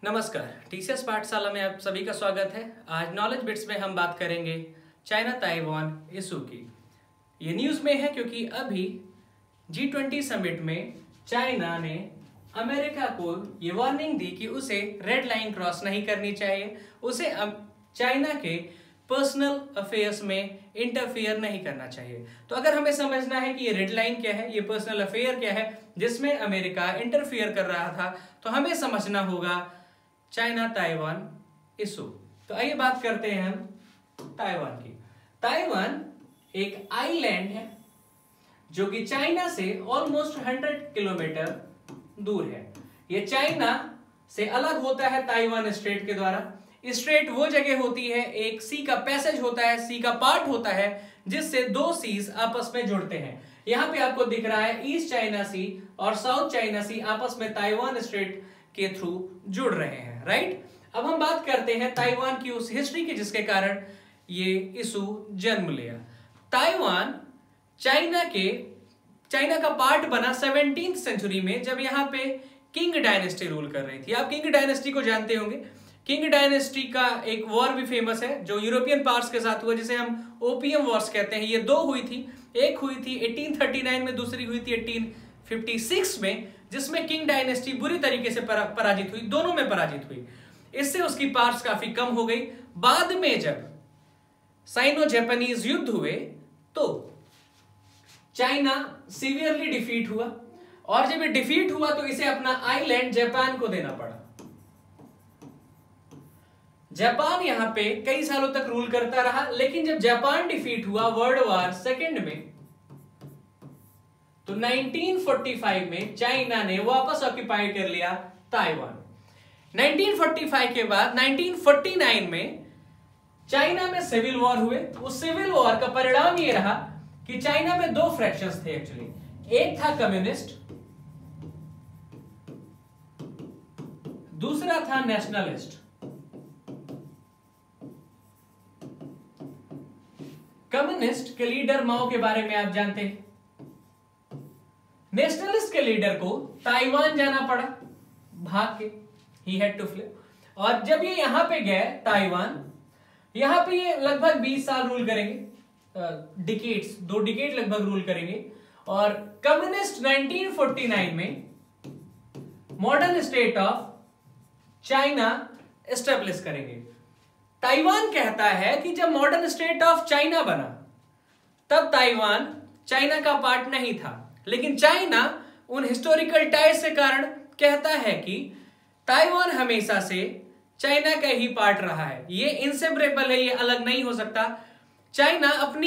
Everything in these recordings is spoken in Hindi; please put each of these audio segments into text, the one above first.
नमस्कार, टीसीएस पाठशाला में आप सभी का स्वागत है। आज नॉलेज बिट्स में हम बात करेंगे चाइना ताइवान इशू की। ये न्यूज़ में है क्योंकि अभी G20 समिट में चाइना ने अमेरिका को ये वार्निंग दी कि उसे रेड लाइन क्रॉस नहीं करनी चाहिए, उसे चाइना के पर्सनल अफेयर्स में इंटरफियर नहीं करना चाहिए। तो अगर हमें समझना है कि ये रेड लाइन क्या है, ये पर्सनल अफेयर क्या है जिसमें अमेरिका इंटरफियर कर रहा था, तो हमें समझना होगा चाइना ताइवान इशू। तो आइए बात करते हैं हम ताइवान की। ताइवान एक आइलैंड है जो कि चाइना से ऑलमोस्ट 100 किलोमीटर दूर है। ये चाइना से अलग होता है ताइवान स्ट्रेट के द्वारा। स्ट्रेट वो जगह होती है, एक सी का पैसेज होता है, सी का पार्ट होता है जिससे दो सीज आपस में जुड़ते हैं। यहां पे आपको दिख रहा है ईस्ट चाइना सी और साउथ चाइना सी आपस में ताइवान स्ट्रेट के थ्रू जुड़ रहे हैं, राइट। अब हम बात करते हैं ताइवान की उस हिस्ट्री की जिसके कारण ये इशू जन्म लिया। ताइवान चाइना का पार्ट बना 17th सेंचुरी में, जब यहाँ पे किंग डायनेस्टी रूल कर रही थी। आप किंग डायनेस्टी को जानते होंगे। किंग डायनेस्टी का एक वॉर भी फेमस है जो यूरोपियन पावर्स के साथ हुआ, जिसे हम ओपियम वॉर्स कहते हैं। ये दो हुई थी, एक हुई थी 1839 में, दूसरी हुई थी 1856 में, जिसमें किंग डायनेस्टी बुरी तरीके से पराजित हुई, दोनों में पराजित हुई। इससे उसकी पावर्स काफी कम हो गई। बाद में जब साइनो जापानीज युद्ध हुए तो चाइना सीवियरली डिफीट हुआ, और जब ये डिफीट हुआ तो इसे अपना आइलैंड जापान को देना पड़ा। जापान यहां पे कई सालों तक रूल करता रहा, लेकिन जब जापान डिफीट हुआ वर्ल्ड वॉर सेकेंड में, तो 1945 में चाइना ने वापस ऑक्यूपाई कर लिया ताइवान। 1945 के बाद 1949 में चाइना में सिविल वॉर हुए। उस सिविल वॉर का परिणाम यह रहा कि चाइना में दो फ्रैक्शंस थे एक्चुअली। एक था कम्युनिस्ट, दूसरा था नेशनलिस्ट। कम्युनिस्ट के लीडर माओ के बारे में आप जानते हैं। नेशनलिस्ट के लीडर को ताइवान जाना पड़ा भाग के, ही हैड टू फ्ले। और जब ये यहां पे गए ताइवान, यहां पे ये लगभग 20 साल रूल करेंगे, डिकेड्स, 2 डिकेड लगभग रूल करेंगे। और कम्युनिस्ट 1949 में modern state of China establish करेंगे। ताइवान कहता है कि जब मॉडर्न स्टेट ऑफ चाइना बना तब ताइवान चाइना का पार्ट नहीं था, लेकिन चाइना उन हिस्टोरिकल टाइज के कारण कहता है कि ताइवान हमेशा से चाइना का ही पार्ट रहा है, ये इनसेपरेबल है, ये अलग नहीं हो सकता। चाइना अपनी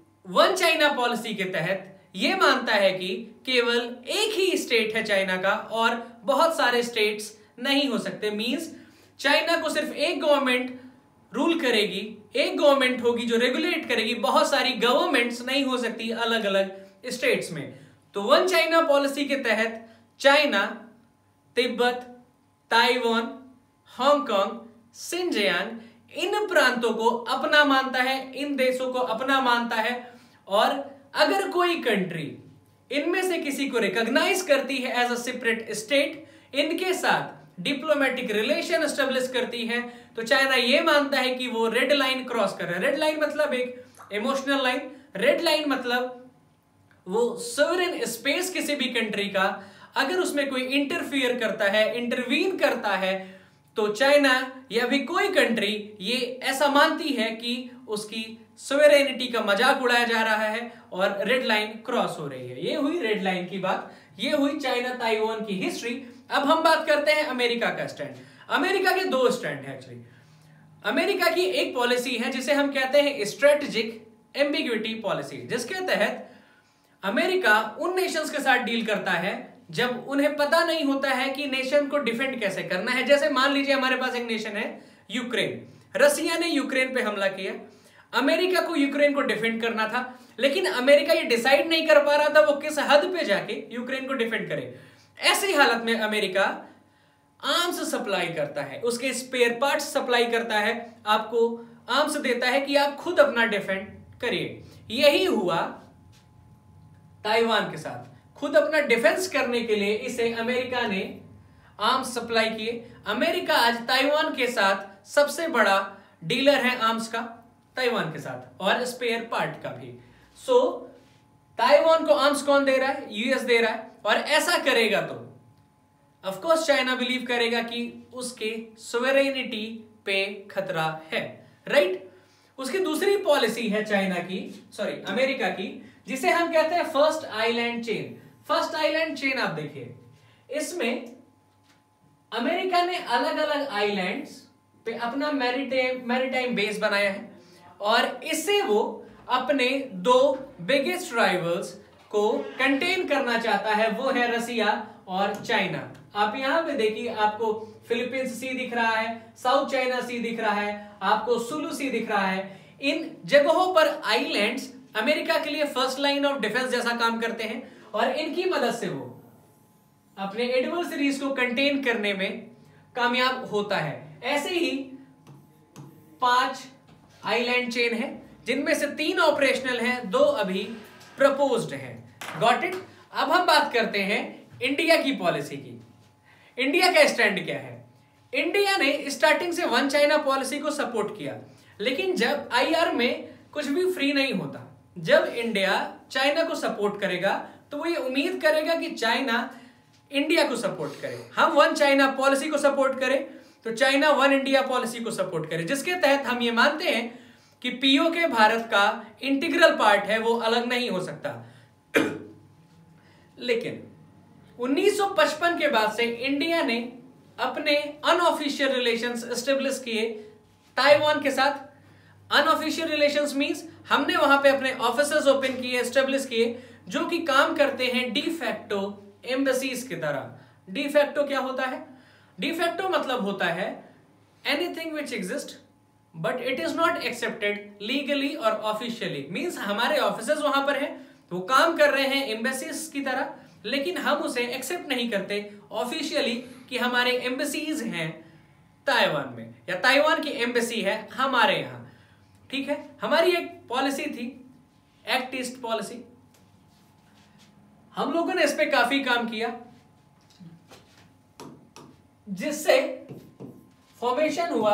वन चाइना पॉलिसी के तहत ये मानता है कि केवल एक ही स्टेट है चाइना का और बहुत सारे स्टेट्स नहीं हो सकते। मींस चाइना को सिर्फ एक गवर्नमेंट रूल करेगी, एक गवर्नमेंट होगी जो रेगुलेट करेगी, बहुत सारी गवर्नमेंट्स नहीं हो सकती अलग अलग स्टेट्स में। तो वन चाइना पॉलिसी के तहत China Tibet, Taiwan, Hong Kong, Xinjiang इन प्रांतों को अपना मानता है, इन देशों को अपना मानता है। और अगर कोई कंट्री इनमें से किसी को रिकॉग्नाइज करती है एज अ सेपरेट स्टेट, इनके साथ डिप्लोमेटिक रिलेशन एस्टेब्लिश करती है, तो चाइना यह मानता है कि वो रेड लाइन क्रॉस कर रहा है। रेड लाइन मतलब एक इमोशनल लाइन, रेड लाइन मतलब वो सोवरेन स्पेस किसी भी कंट्री का अगर उसमें कोई इंटरफियर करता है, इंटरवीन करता है, तो चाइना या भी कोई कंट्री ये ऐसा मानती है कि उसकी सोवरेनिटी का मजाक उड़ाया जा रहा है और रेड लाइन क्रॉस हो रही है। ये हुई रेड लाइन की बात, ये हुई चाइना ताइवान की हिस्ट्री। अब हम बात करते हैं अमेरिका का स्टैंड। अमेरिका के 2 स्टैंड है एक्चुअली। अमेरिका की एक पॉलिसी है जिसे हम कहते हैं स्ट्रेटेजिक एम्बिग्विटी पॉलिसी, जिसके तहत अमेरिका उन नेशंस के साथ डील करता है जब उन्हें पता नहीं होता है कि नेशन को डिफेंड कैसे करना है। जैसे मान लीजिए हमारे पास एक नेशन है यूक्रेन, रसिया ने यूक्रेन पे हमला किया, अमेरिका को यूक्रेन को डिफेंड करना था, लेकिन अमेरिका ये डिसाइड नहीं कर पा रहा था वो किस हद पे जाके यूक्रेन को डिफेंड करे। ऐसी हालत में अमेरिका आर्म्स सप्लाई करता है, उसके स्पेयर पार्ट्स सप्लाई करता है, आपको आर्म्स देता है कि आप खुद अपना डिफेंड करिए। यही हुआ ताइवान के साथ। खुद अपना डिफेंस करने के लिए इसे अमेरिका ने आर्म्स सप्लाई किए। अमेरिका आज ताइवान के साथ सबसे बड़ा डीलर है आर्म्स का, ताइवान के साथ, और स्पेयर पार्ट का भी। सो ताइवान को आर्म्स कौन दे रहा है? यूएस दे रहा है। और ऐसा करेगा तो ऑफ कोर्स चाइना बिलीव करेगा कि उसके सोवरेनिटी पे खतरा है, राइट। उसकी दूसरी पॉलिसी है चाइना की, सॉरी अमेरिका की, जिसे हम कहते हैं first island chain. First island chain आप देखिए, इसमें अमेरिका ने अलग अलग आइलैंड्स पे अपना मैरीटाइम बेस बनाया है और इससे वो अपने दो बिगेस्ट राइवल्स को कंटेन करना चाहता है, वो है रसिया और चाइना। आप यहां पे देखिए, आपको फिलीपींस सी दिख रहा है, साउथ चाइना सी दिख रहा है, आपको सुलू सी दिख रहा है। इन जगहों पर आइलैंड्स अमेरिका के लिए फर्स्ट लाइन ऑफ डिफेंस जैसा काम करते हैं और इनकी मदद से वो अपने एडवर्सरीज को कंटेन करने में कामयाब होता है। ऐसे ही 5 आइलैंड चेन है, जिनमें से 3 ऑपरेशनल हैं, 2 अभी प्रपोज्ड हैं। Got it. अब हम बात करते हैं इंडिया की पॉलिसी की। इंडिया का स्टैंड क्या है? इंडिया ने स्टार्टिंग से वन चाइना पॉलिसी को सपोर्ट किया, लेकिन जब आईआर में कुछ भी फ्री नहीं होता। जब इंडिया चाइना को सपोर्ट करेगा तो वो ये उम्मीद करेगा कि चाइना इंडिया को सपोर्ट करे। हम वन चाइना पॉलिसी को सपोर्ट करें तो चाइना वन इंडिया पॉलिसी को सपोर्ट करे, जिसके तहत हम ये मानते हैं कि पीओके भारत का इंटीग्रल पार्ट है, वो अलग नहीं हो सकता। लेकिन 1955 के बाद से इंडिया ने अपने अनऑफिशियल रिलेशंस एस्टेब्लिश किए ताइवान के साथ। अनऑफिशियल रिलेशंस मींस हमने वहां पे अपने ऑफिसेस ओपन किए, एस्टेब्लिश किए, जो कि काम करते हैं डी फैक्टो एम्बेसीज की तरह। डी फैक्टो क्या होता है? डी फैक्टो मतलब होता है anything which exist but it is not accepted legally और ऑफिशियली। मींस हमारे ऑफिसेस वहां पर हैं, वो काम कर रहे हैं एम्बेसीज की तरह, लेकिन हम उसे एक्सेप्ट नहीं करते ऑफिशियली कि हमारे एम्बेसीज हैं ताइवान में, या ताइवान की एम्बेसी है हमारे यहां। ठीक है, हमारी एक पॉलिसी थी एक्ट ईस्ट पॉलिसी, हम लोगों ने इस पे काफी काम किया, जिससे फॉर्मेशन हुआ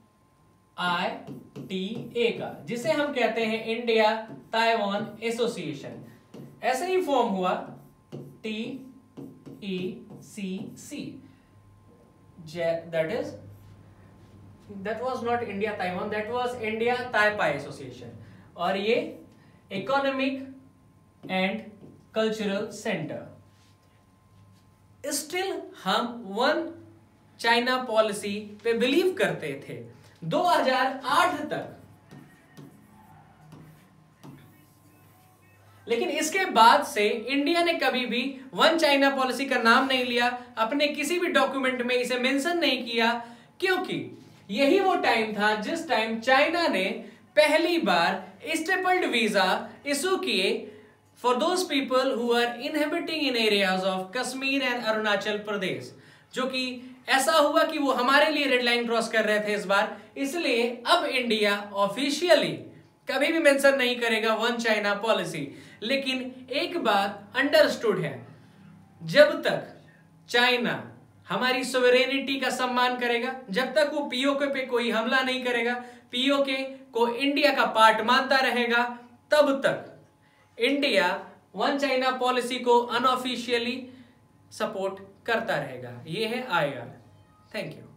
ITA का, जिसे हम कहते हैं इंडिया ताइवान एसोसिएशन। ऐसे ही फॉर्म हुआ TECC, that was not India Taiwan, that was India Taipei Association, और ये economic and cultural centre. Still हम वन चाइना पॉलिसी पे बिलीव करते थे 2008 तक, लेकिन इसके बाद से इंडिया ने कभी भी वन चाइना पॉलिसी का नाम नहीं लिया, अपने किसी भी डॉक्यूमेंट में इसे मेंशन नहीं किया, क्योंकि यही वो टाइम था जिस टाइम चाइना ने पहली बार स्टेपल्ड वीजा इशू किए for those people who are inhabiting in areas of Kashmir and Arunachal Pradesh, जो कि ऐसा हुआ कि वो हमारे लिए रेड लाइन क्रॉस कर रहे थे इस बार। इसलिए अब इंडिया ऑफिशियली कभी भी मेंशन नहीं करेगा वन चाइना पॉलिसी। लेकिन एक बात अंडरस्टूड है, जब तक चाइना हमारी सोवरेनिटी का सम्मान करेगा, जब तक वो पीओके पे कोई हमला नहीं करेगा, पीओके को इंडिया का पार्ट मानता रहेगा, तब तक इंडिया वन चाइना पॉलिसी को अनऑफिशियली सपोर्ट करता रहेगा। ये है IR। Thank you.